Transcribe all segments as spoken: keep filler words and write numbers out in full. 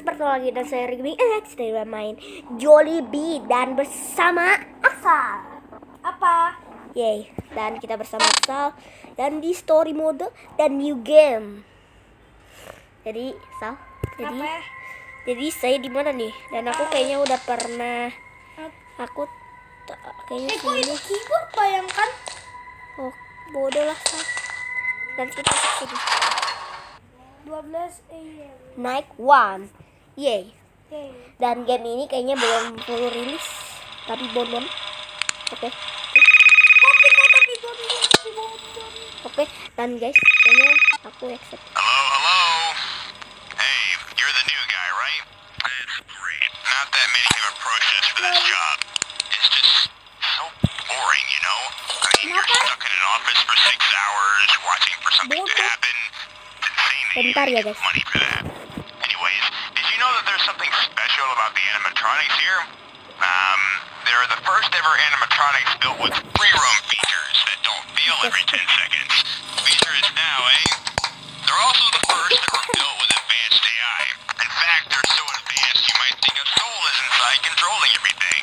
bertemu lagi dan saya Rigby X dari main Jollibee dan bersama Aksal. Apa? Yay, dan kita bersama Aksal dan di story mode dan new game. Jadi, Sal, jadi Apa? jadi saya di mana nih? Dan aku kayaknya udah pernah aku t- kayaknya Eh, kok itu sini. keyboard bayangkan? Oh, bodoh lah, Sal. Dan kita masuk sini. dua belas A M. Night one. Yay. Oke. Dan game ini kayaknya belum full rilis, tapi bonbon. Oke. Kopi kok tapi bonbon, tapi bonbon. Oke, dan guys, kayaknya aku accept. Hello, hello. Hey, you're the new guy, right? That's great. Not that many have approached us for this job. It's just so boring, you know? I mean, you're stuck in an office for six hours, watching for something to happen. It's insane that you Bentar ya, get guys. money for that. Anyways, did you know that there's something special about the animatronics here? Um, they're the first ever animatronics built with free roam features that don't fail every ten seconds. Features now, eh? They're also the first that were built with advanced A I. In fact, they're so advanced you might think a soul is inside controlling everything.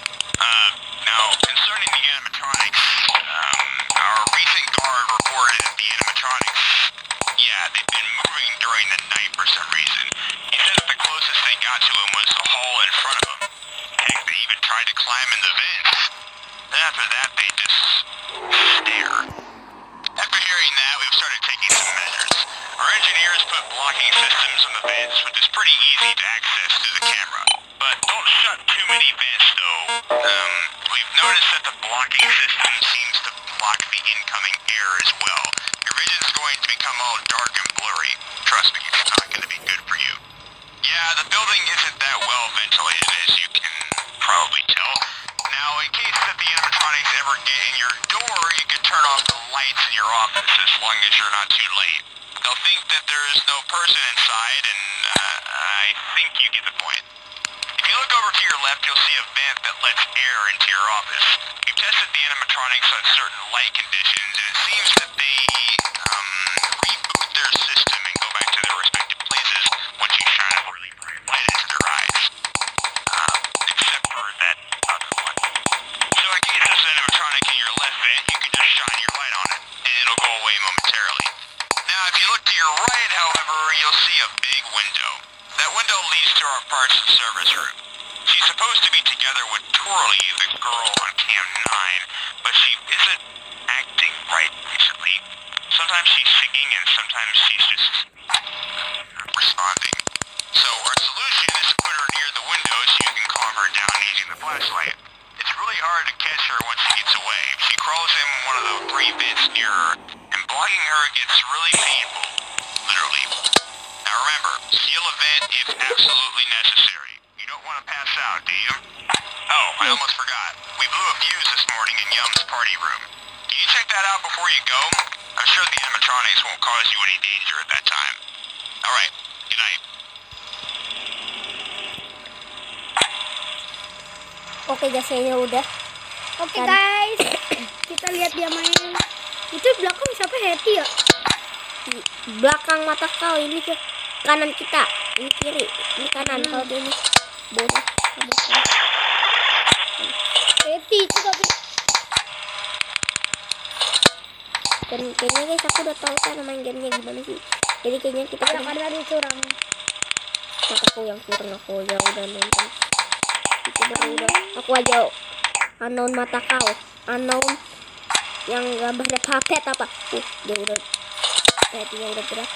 Uh, now, concerning the animatronics, um, our recent guard reported that the animatronics, yeah, they've been moving during the night for some reason. He said that the closest they got to him was the hall in front of him. Heck, they even tried to climb in the vents. Then after that, they just stare. After hearing that, we've started taking some measures. Our engineers put blocking systems in the vents, which is pretty easy to access through the camera. But don't shut too many vents, though. Um, we've noticed that the blocking system seems to block the incoming air as well. Your vision's going to become all dark and blurry. Trust me, it's not going to be good for you. Yeah, the building isn't that well ventilated, as you can probably tell. Now, in case that the animatronics ever get in your door, you can turn off the lights in your office as long as you're not too late. They'll think that there is no person inside, and uh, I think you get the point. If you look over to your left, you'll see a vent that lets air into your office. We've tested the animatronics on certain light conditions, and it seems that they um, reboot their system and go back to their respective places once you shine a really bright light into their eyes. Um, except for that other one. So in case there's an animatronic in your left vent, you can just shine your light on it, and it'll go away momentarily. Now, if you look to your right, however, you'll see a big window. That window leads to our parts and service room. She's supposed to be together with Twirly, the girl on cam nine, but she isn't acting right recently. Sometimes she's singing and sometimes she's just responding. So our solution is to put her near the window so you can calm her down using the flashlight. It's really hard to catch her once she gets away. She crawls in one of the three vents near her, and blocking her gets really painful, literally. Now remember, seal a vent if absolutely necessary. You don't want to pass out, do you? Oh, I almost forgot. We blew a fuse this morning in Yum's party room. Can you check that out before you go? I'm sure the animatronics won't cause you any danger at that time. Alright, good night. Oke guys, kayaknya udah. Oke Dan- guys, kita lihat dia main. Itu di belakang siapa? Hetty ya? Di belakang mata kau ini ke kanan kita, ini kiri, ini kanan. Hmm. Kalau dia ini bodoh. Kamu kan. Hetty itu tapi Dan kayaknya guys aku udah tahu cara main gamenya gimana sih. Jadi kayaknya kita ya pergi. karena dia curang. Mataku yang kurang, aku aja udah nonton. Itu baru udah. Aku aja unknown mata kau, unknown yang gambarnya puppet apa? Uh, dia udah. Eh, dia udah gerak.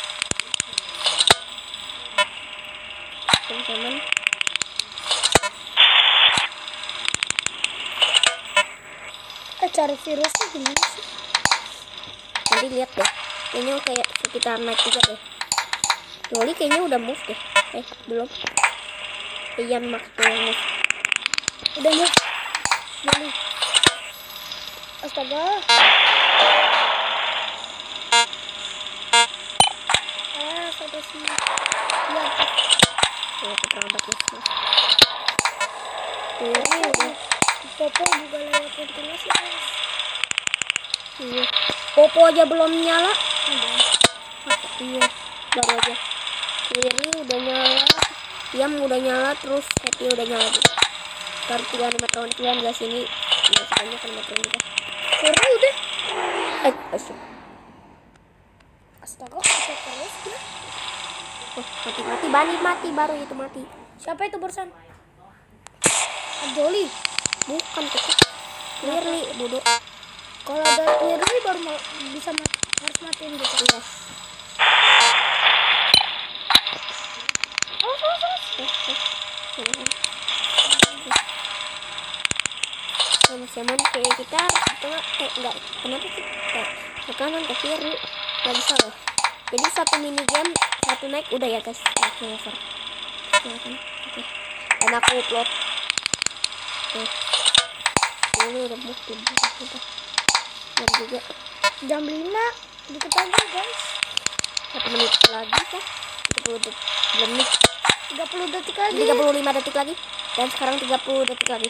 Teman-teman. Eh, cari virusnya gimana sih? Nanti lihat deh. Kayaknya kayak sekitar naik juga deh. Loli kayaknya udah move deh. Eh, belum. Ian maksudnya yang move. Udah move. Jadi. Astaga. Ah, sampai sini. Ya, Oh, keterlambat ya. Ini udah. Popo juga lewat ventilasi guys. Iya. Popo aja belum nyala. Udah. Iya, baru aja. Ini udah nyala. Tiam udah nyala, terus Happy udah nyala juga. Baru tiga animatronik kalian guys, ini nggak sebanyak animatronik guys. Baru udah. Eh, asyik. Astaga, kita terus ya. Oh, mati mati Bani mati baru itu mati. Siapa itu barusan? Joli. Bukan kecil. Clearly bodoh. Kalau ada clearly baru ma- bisa mati, harus matiin gitu. Iya. Oh, oh, oh. Sama-sama kayak kita tengah kayak enggak kenapa sih kayak ke kanan ke kiri nggak bisa loh. Jadi satu mini game satu naik udah ya guys, langsung over. Silakan. Oke. Dan aku upload. Oke. Ini udah bukti udah. Dan juga Jam lima dikit aja guys. satu menit lagi kah? tiga puluh detik menit. tiga puluh detik lagi. tiga puluh lima detik lagi. Dan sekarang tiga puluh detik lagi.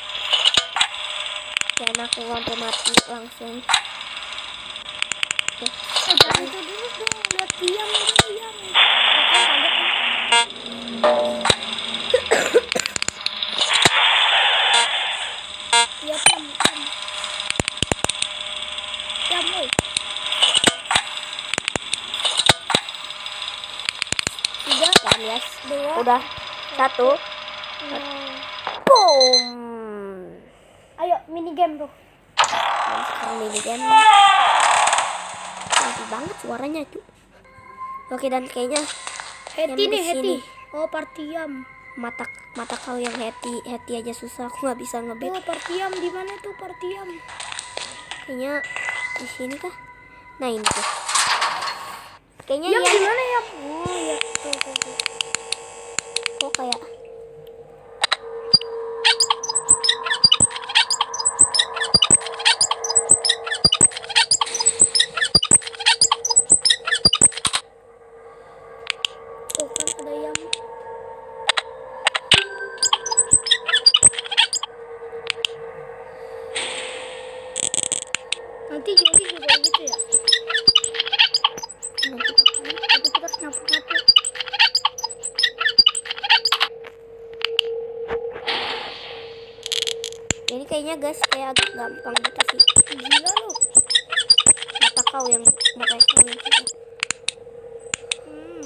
Dan aku sampai mati langsung. Oke. Eh, jangan itu dulu dong, lihat diam diam. Kan kaget nih. Lihat diam diam. Diam woi. Tiga, Dan yes. dua, Udah. Satu. nol. Boom. Ayo mini game tuh. Dan sekarang mini game. Nanti banget suaranya tuh. Oke, dan kayaknya Heti Yang nih di Heti. sini. Oh partiam. mata mata kau yang Heti Heti aja susah, aku nggak bisa ngebet. Oh partiam di mana tuh partiam? Kayaknya di sini kah? Nah ini tuh. Kayaknya Yang ya. di mana ya? Oh ya tuh tuh tuh. Kok kayak Tuh kan ada yang. Nanti Joli juga gitu ya. nanti bakalan. Tapi kita harus nyapu-nyapu. Ini kayaknya guys kayak agak gampang gitu sih. Gila lu. Mata kau yang mata kau yang susah. Hmm.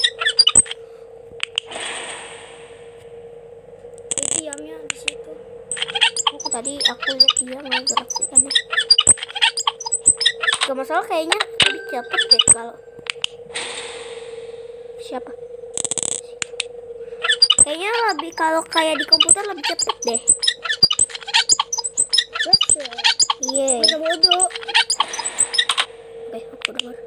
Itu yamnya di situ. Aku tadi aku lihat dia nggak gerak sih aneh. Gak masalah, kayaknya lebih cepet deh kalau siapa? Kayaknya lebih kalau kayak di komputer lebih cepet deh. Terus ya. Iya. Bodoh bodoh. Oke, aku dengar.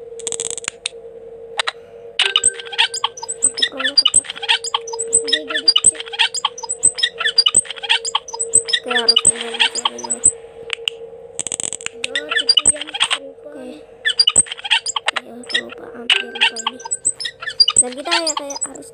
Aku pernah kocak. Dia jadi kecil. Oke, harus dengar suaranya. Udah itu yang kesurupan. Oke. Ya, aku lupa hampir lupa ini. Dan kita ya kayak harus.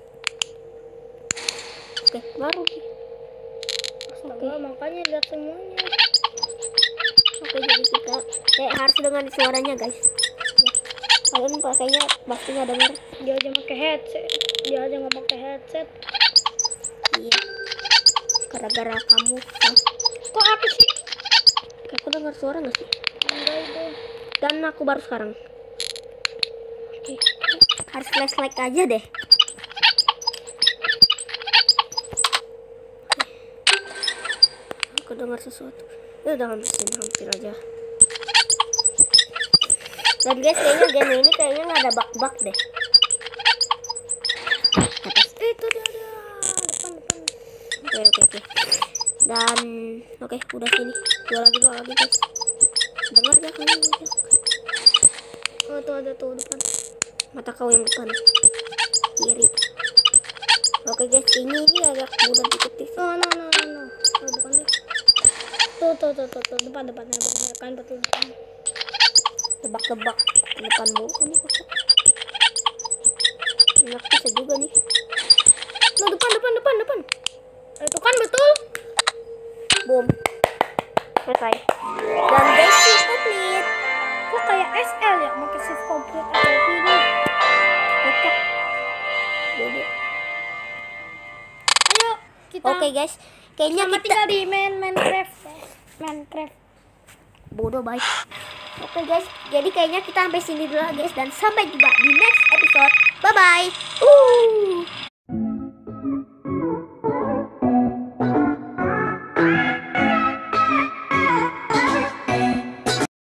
Oke, baru sih. Astaga, makanya lihat semuanya. Oke, jadi kita kayak harus dengar suaranya guys. Ya. Kalian pakainya pasti nggak dengar. Dia aja pakai headset. Dia aja nggak pakai headset. Iya. Gara-gara kamu. Nah, Kok aku sih? kayak aku dengar suara nggak sih? Enggak itu. Dan aku baru sekarang. Oke. Harus flashlight aja deh. Aku dengar sesuatu. Ya udah hampir hampir aja. Dan guys, kayaknya game ini kayaknya nggak ada bug-bug deh. Atas. Eh, itu dia ada depan depan. Oke oke oke. Dan oke udah sini. Dua lagi dua lagi guys. Dengar gak kalian? Oh tuh ada tuh depan. Mata kau yang depan kiri. Oke guys, ini ini agak mudah diketik. Oh no no no no. Oh, bukan deh. Tuh tuh tuh tuh, tuh. depan depannya depannya kan betul depan. Tebak-tebak depan mulu kamu kocak. Enak bisa juga nih. No depan depan depan depan. Eh, itu kan betul. Boom. Selesai. Dan basic complete. Kok kayak S L ya? Pakai shift complete atau ini? Kocak. Bodoh. kita Oke guys, kayaknya sama kita tinggal di main Minecraft. Minecraft. bodoh baik. Oke guys, jadi kayaknya kita sampai sini dulu guys dan sampai jumpa di next episode. Bye bye. Uh.